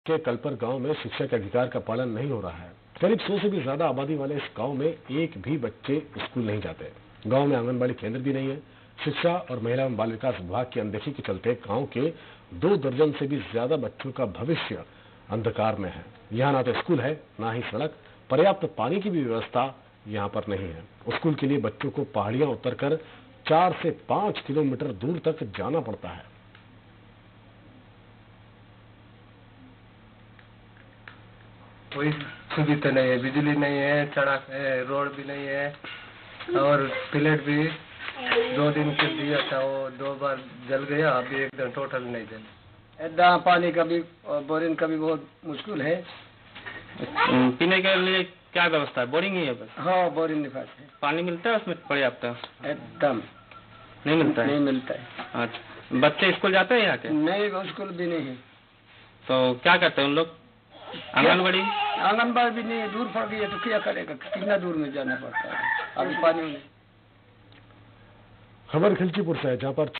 के कलपर गांव में शिक्षा के अधिकार का पालन नहीं हो रहा है। करीब 100 से भी ज्यादा आबादी वाले इस गांव में एक भी बच्चे स्कूल नहीं जाते। गांव में आंगनबाड़ी केंद्र भी नहीं है। शिक्षा और महिला एवं बाल विकास विभाग की अनदेखी के चलते गांव के 2 दर्जन से भी ज्यादा बच्चों का भविष्य अंधकार में है। यहाँ ना तो स्कूल है, ना ही सड़क, पर्याप्त पानी की भी व्यवस्था यहाँ पर नहीं है। स्कूल के लिए बच्चों को पहाड़ियां उतरकर 4 से 5 किलोमीटर दूर तक जाना पड़ता है। कोई सुविधा नहीं है, बिजली नहीं है, सड़क है, रोड भी नहीं है और प्लेट भी 2 दिन के दिया था, वो 2 बार जल गया। अभी एकदम टोटल नहीं जल। ऐसा पानी का भी और बोरिंग का भी बहुत मुश्किल है। पीने के लिए क्या व्यवस्था है? बोरिंग ही है बस? हाँ, बोरिंग निकास है। पानी मिलता है उसमें पर्याप्त? एकदम नहीं मिलता है। नहीं मिलता है। अच्छा, बच्चे स्कूल जाते हैं यहाँ के? नहीं, स्कूल भी नहीं है। तो क्या करते हैं उन लोग? आंगनबाड़ी भी नहीं है, दूर पड़ गई है तो क्या करेगा, कितना दूर में जाना पड़ता है। अभी पानी खबर खिलचीपुर से है, जहाँ पर